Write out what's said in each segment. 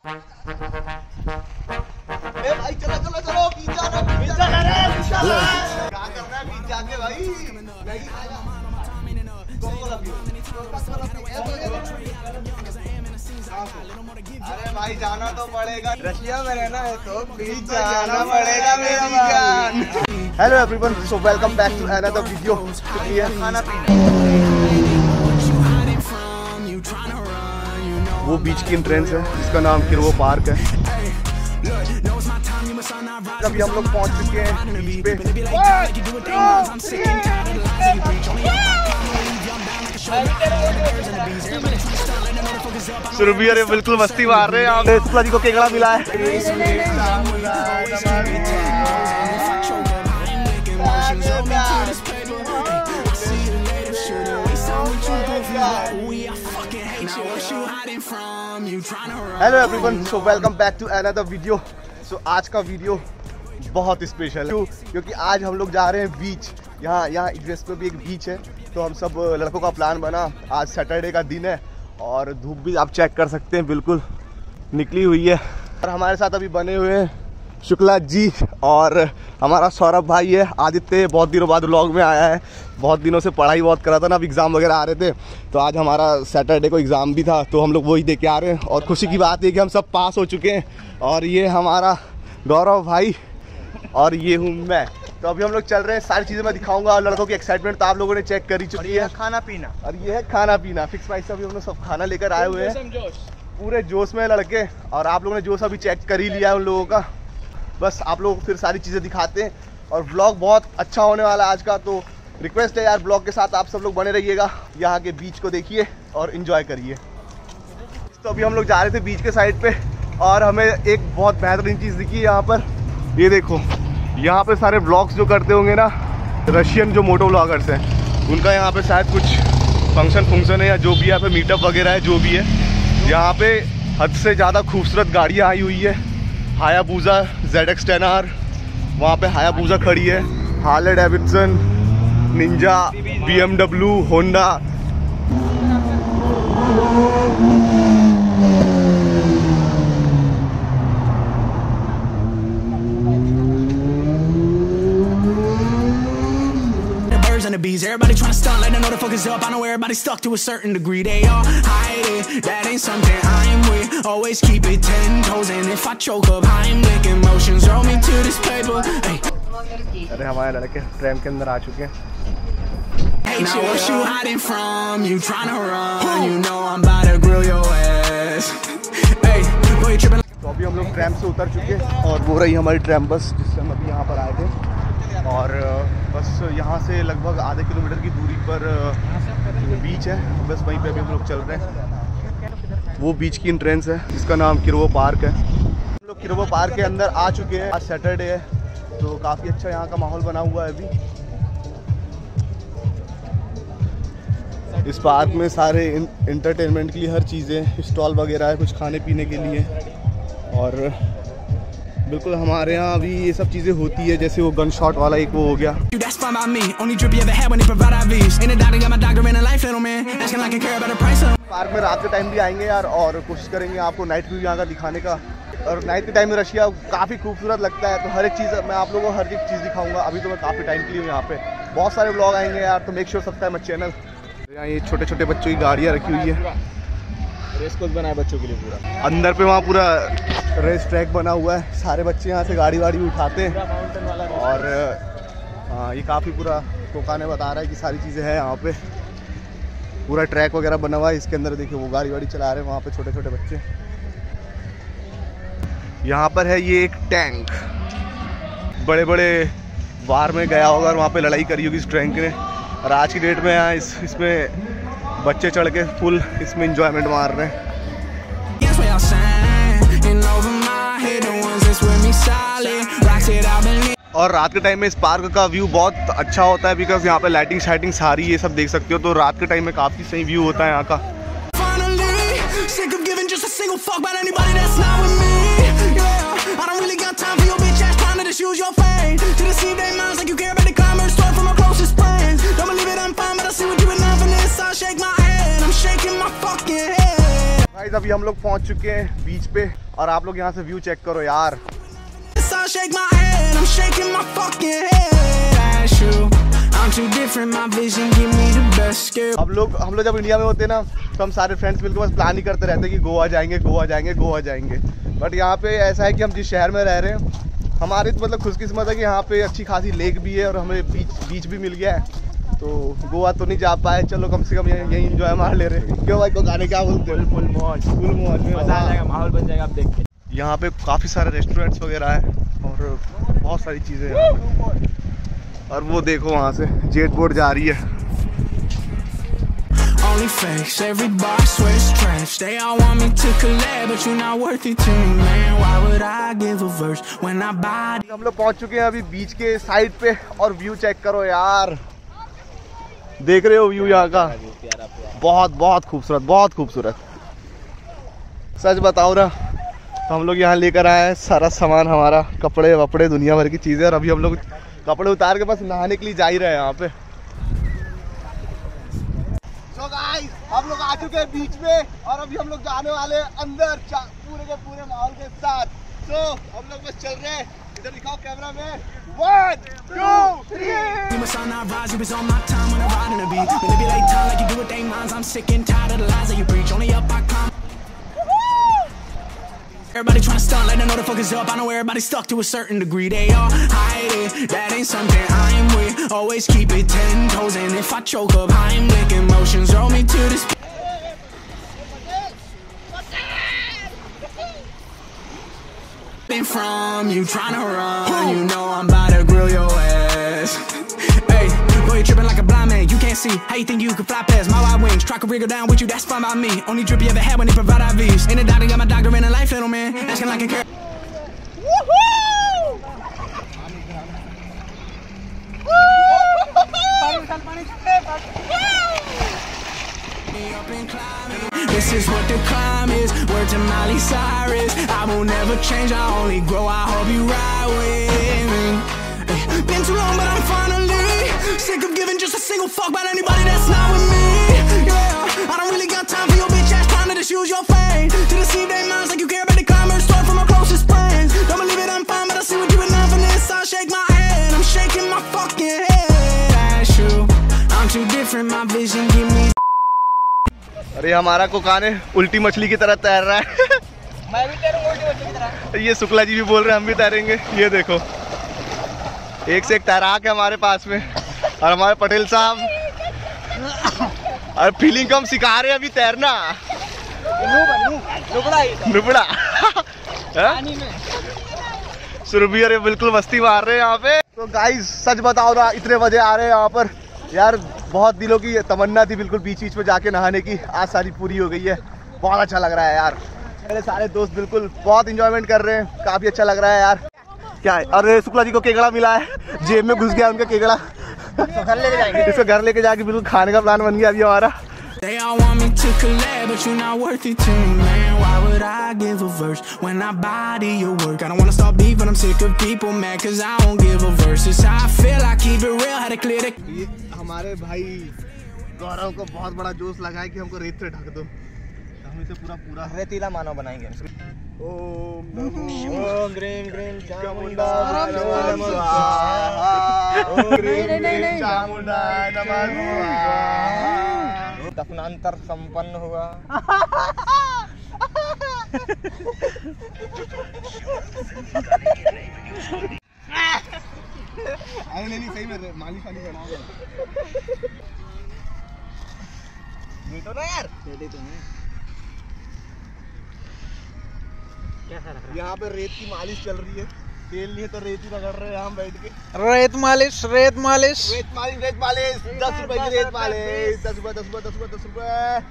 भाई चलो चलो चलो पिज्जा ना पिज्जा ला रहे हैं पिज्जा ला क्या करना है पिज्जा के भाई मैगी खाएगा कोकोला पियो अरे भाई जाना तो पड़ेगा रशिया में रहना है तो पिज्जा जाना पड़ेगा मेरा जान। Hello everyone, so welcome back to another video. खाना पीना वो बीच की एंट्रेंस है जिसका नाम किरवो पार्क है। अभी हम लोग पहुंच चुके हैं बीच पे। सुरभि अरे बिल्कुल मस्ती मार रहे हैं आप। शुक्ला जी को केकड़ा मिला है। Hello everyone, so welcome back to another video. So आज का वीडियो बहुत स्पेशल है क्योंकि आज हम लोग जा रहे हैं बीच। यहाँ एड्रेस पे भी एक बीच है, तो हम सब लड़कों का प्लान बना। आज सैटरडे का दिन है और धूप भी आप चेक कर सकते हैं बिल्कुल निकली हुई है। और हमारे साथ अभी बने हुए हैं शुक्ला जी और हमारा सौरभ भाई है। आदित्य बहुत दिनों बाद व्लॉग में आया है, बहुत दिनों से पढ़ाई बहुत कर रहा था ना, अब एग्ज़ाम वगैरह आ रहे थे, तो आज हमारा सैटरडे को एग्ज़ाम भी था तो हम लोग वही दे के आ रहे हैं। और खुशी की बात है कि हम सब पास हो चुके हैं। और ये हमारा गौरव भाई और ये हूँ मैं। तो अभी हम लोग चल रहे हैं, सारी चीज़ें मैं दिखाऊंगा। और लड़कों की एक्साइटमेंट तो आप लोगों ने चेक कर ही चुकी है। खाना पीना और ये है खाना पीना फिक्स प्राइस। अभी हम लोग सब खाना लेकर आए हुए हैं, पूरे जोश में लड़के। और आप लोगों ने जोश अभी चेक कर ही लिया है उन लोगों का। बस आप लोग फिर सारी चीज़ें दिखाते हैं। और व्लॉग बहुत अच्छा होने वाला है आज का, तो रिक्वेस्ट है यार ब्लॉग के साथ आप सब लोग बने रहिएगा। यहाँ के बीच को देखिए और इन्जॉय करिए। तो अभी हम लोग जा रहे थे बीच के साइड पे और हमें एक बहुत बेहतरीन चीज़ दिखी यहाँ पर। ये देखो, यहाँ पे सारे ब्लॉग्स जो करते होंगे ना रशियन जो मोटो ब्लॉगर्स हैं, उनका यहाँ पे शायद कुछ फंक्शन है या जो भी यहाँ पे मीटअप वगैरह है जो भी है। यहाँ पे हद से ज़्यादा खूबसूरत गाड़ियाँ आई हुई है। हायाबुसा ZX10R, वहाँ पे हायाबुसा खड़ी है, Harley Davidson, Ninja, BMW, Honda. And the bees, everybody trying to stunt like they know the fuck is up. I know everybody stuck to a certain degree. They all hide it, that ain't something I'm with. Always keep it 10 toes, and if I choke up, I'm licking emotions. Roll me to this paper. Hey. अरे हमारे लड़के train के अंदर आ चुके हैं। Now what you hiding from? You trying to run? You know I'm about to grill your ass. Hey, boy you tripping. तो अभी हम लोग ट्रैम से उतर चुके हैं और वो रही हमारी ट्रैम बस जिससे हम अभी यहाँ पर आए थे। और बस यहाँ से लगभग आधे किलोमीटर की दूरी पर बीच है, बस वहीं पे अभी हम लोग चल रहे हैं। वो बीच की एंट्रेंस है जिसका नाम किरवो पार्क है। हम लोग किरवो पार्क के अंदर आ चुके हैं। आज सैटरडे है तो काफ़ी अच्छा यहाँ का माहौल बना हुआ है अभी। इस पार्क में सारे इंटरटेनमेंट के लिए हर चीज़ें, स्टॉल वगैरह है, कुछ खाने पीने के लिए। और बिल्कुल हमारे यहाँ अभी ये सब चीज़ें होती है, जैसे वो गन शॉट वाला एक वो हो गया। पार्क में रात के टाइम भी आएंगे यार और कोशिश करेंगे आपको नाइट व्यू यहाँ का दिखाने का। और नाइट के टाइम में रशिया काफ़ी खूबसूरत लगता है, तो हर एक चीज़ मैं आप लोगों को हर एक चीज़ दिखाऊंगा। अभी तो मैं काफ़ी टाइम के लिए हूँ यहाँ पे, बहुत सारे ब्लॉग आएंगे यार, तो make sure subscribe my channel. यहाँ ये छोटे छोटे बच्चों की गाड़ियाँ रखी हुई है, रेस कोर्स बना है बच्चों के लिए पूरा। अंदर पे वहाँ पूरा रेस ट्रैक बना हुआ है, सारे बच्चे यहाँ से गाड़ी वाड़ी उठाते हैं। और हाँ, ये काफ़ी पूरा कोका ने बता रहा है कि सारी चीज़ें हैं यहाँ पे, पूरा ट्रैक वगैरह बना हुआ है। इसके अंदर देखिए वो गाड़ी वाड़ी चला रहे हैं वहाँ पे छोटे छोटे बच्चे। यहाँ पर है ये एक टैंक, बड़े बड़े वार में गया होगा और वहाँ पे लड़ाई करी होगी इस टैंक ने। और आज की डेट में यहाँ इसमें बच्चे चढ़ के फुल इसमें इंजॉयमेंट मार रहे हैं। और रात के टाइम में इस पार्क का व्यू बहुत अच्छा होता है बिकॉज यहाँ पे लाइटिंग शाइटिंग सारी ये सब देख सकते हो, तो रात के टाइम में काफ़ी सही व्यू होता है यहाँ का। अभी हम लोग पहुंच चुके हैं बीच पे और आप लोग यहाँ से व्यू चेक करो यार। हम लोग जब इंडिया में होते हैं ना तो हम सारे फ्रेंड्स मिलकर बस प्लान ही करते रहते हैं कि गोवा जाएंगे गोवा जाएंगे गोवा जाएंगे। बट यहाँ पे ऐसा है कि हम जिस शहर में रह रहे हैं हमारी तो मतलब खुशकिस्मत है कि यहाँ पे अच्छी खासी लेक भी है और हमें बीच भी मिल गया है। तो गोवा तो नहीं जा पाए, चलो कम से कम यही एंजॉय मार ले रहे हैं। क्यों भाई को गाने क्या बोलते हैं? फुल मौज मजा आ जाएगा, माहौल बन जाएगा। आप देखते यहाँ पे काफ़ी सारे रेस्टोरेंट्स वगैरह है और बहुत सारी चीज़ें हैं। और वो देखो वहाँ से जेट बोट जा रही है। Only fakes, everybody swears trash. They all want me to collab, but you're not worth it to me, man. Why would I give a verse when I buy? हम लोग पहुँच चुके हैं अभी बीच के साइड पे और व्यू चेक करो यार। देख रहे हो व्यू यहाँ का? बहुत खूबसूरत, बहुत खूबसूरत। सच बताओ ना तो हम लोग यहाँ लेकर आए हैं सारा सामान, हमारा कपड़े वपड़े दुनिया भर की चीज़ें। और अभी हम लोग कपड़े उतार के बस नहाने के लिए जा ही रहे हैं यहाँ पे। So guys, हम लोग आ चुके हैं बीच में और अभी हम लोग जाने वाले हैं अंदर पूरे के पूरे माहौल के साथ। तो हम लोग बस चल रहे हैं, इधर दिखाओ कैमरा में। 1 2 3। You must not rise, you was on my time when I ride in a beat. Manipulate time like you do with they minds. I'm sick and tired of the lies that you preach. Only up I come. Everybody tryna stunt like they know the fuck is up. I know everybody's stuck to a certain degree. They all hide it, that ain't something I'm with. Always keep it 10 toes, and if I choke up, I'm licking emotions. Roll me to this. From you tryna run, you know I'm about to grill your ass. Hey, boy, you tripping like a blind man. You can't see how you think you can fly past my wide wings. Try to wriggle down with you, that's fine by me. Only drip you ever had when they provide IVs. Ain't a doctor, got my doctor in a life, little man. Asking like a care. This is what the climb is. Word to Miley Cyrus. I will never change, I only grow. I hope you ride with me. Been too long, but I'm finally sick of giving just a single fuck about anybody that's not with me. Yeah, I don't really got time for your bitch ass trying to just use your fame to deceive their minds like you care about the climber. Start from my closest friends. Don't believe it, I'm fine, but I see what you're enough for this. I shake my head, I'm shaking my fucking head. That's true, I'm too different, my vision give me. अरे हमारा कोकाने उल्टी मछली की तरह तैर रहा है। मैं भी तैरूंगा उल्टी मछली की तरह। ये शुक्ला जी भी बोल रहे हैं हम भी तैरेंगे। ये देखो एक से एक तैराक है हमारे पास में और हमारे पटेल साहब और फीलिंग को हम सिखा रहे हैं अभी तैरना। नुबड़ा सुरभि अरे बिल्कुल मस्ती मार रहे हैं यहाँ पे। तो गाइस सच बताओ ना इतने बजे आ रहे हैं यहाँ पर यार, बहुत दिनों की तमन्ना थी बिल्कुल बीच बीच में जाके नहाने की, आज सारी पूरी हो गई है। बहुत अच्छा लग रहा है यार, मेरे सारे दोस्त बिल्कुल बहुत इंजॉयमेंट कर रहे हैं, काफी अच्छा लग रहा है यार। क्या है? अरे शुक्ला जी को केकड़ा मिला है, जेब में घुस गया उनका केकड़ा। घर लेके जाएंगे, इसको घर लेके जाके बिल्कुल खाने का प्लान बन गया अभी हमारा। They all want me to collab, but you're not worth it to me, man. Why would I give a verse when I body your work? I don't wanna start beef, but I'm sick of people mad, cause I don't give a verse. It's how I feel, I keep it real, had to clear the... ये हमारे भाई गौरव को बहुत बड़ा जोश लगा है कि हमको रेत से ढक दो, हम इसे पूरा रेतीला मानव बनाएंगे। ओम ग्रीन ग्रीन चामुंडा दफनांतर संपन्न हुआ। नहीं सही में माली पानी बनाओगे तो ना यार। यहाँ पे रेत की मालिश चल रही है, तेल नहीं है तो रेत ही रगड़ रहे हैं हम बैठ के। रेत मालिश 10 रुपए की रेत मालिश, 10 रुपए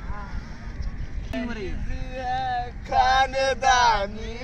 खानेदानी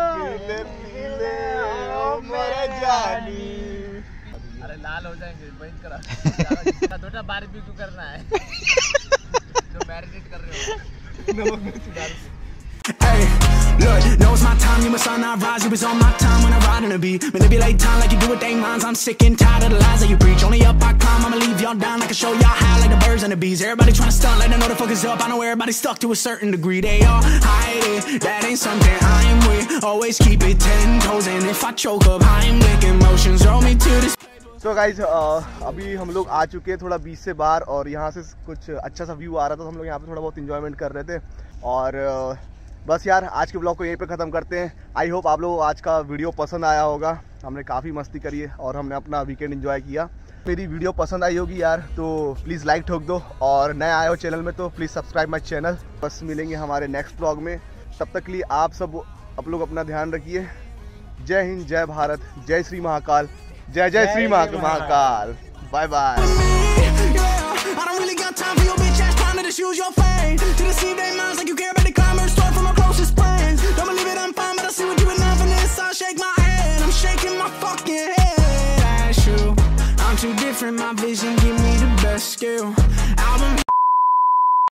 मेरे जानी। अरे लाल हो जाएंगे, बंद करा। थोड़ा बारबेक्यू करना है जो मैरिनेट कर रहे हो। Hey, look, know it's my time, you must will not rise. It was on my time when I ride in a beat. Manipulate time like you do with they minds. I'm sick and tired of the lies that you preach. Only up I climb, I'ma leave y'all down. I can show y'all how like the birds and the bees. Everybody tryna stunt like they know the fuck is up. I know everybody stuck to a certain degree. They all hide it, that ain't something I'm with. Always keep it 10 toes. And if I choke up, I'm licking emotions. Roll me to this. तो guys अभी हम लोग आ चुके हैं थोड़ा बीच से बाहर, और यहाँ से कुछ अच्छा सा व्यू आ रहा था, तो हम लोग यहाँ पे थोड़ा बहुत इंजॉयमेंट कर रहे थे। और बस यार आज के ब्लॉग को यहीं पे ख़त्म करते हैं। आई होप आप लोगों को आज का वीडियो पसंद आया होगा। हमने काफ़ी मस्ती करी है और हमने अपना वीकेंड एंजॉय किया। मेरी वीडियो पसंद आई होगी यार तो प्लीज़ लाइक ठोक दो, और नए आए हो चैनल में तो प्लीज़ सब्सक्राइब माई चैनल। बस मिलेंगे हमारे नेक्स्ट ब्लॉग में, तब तक के लिए आप लोग अपना ध्यान रखिए। जय हिंद, जय भारत, जय श्री महाकाल, जय जय Shri Mahakal. Bye bye. Too different, my vision give me the best skill.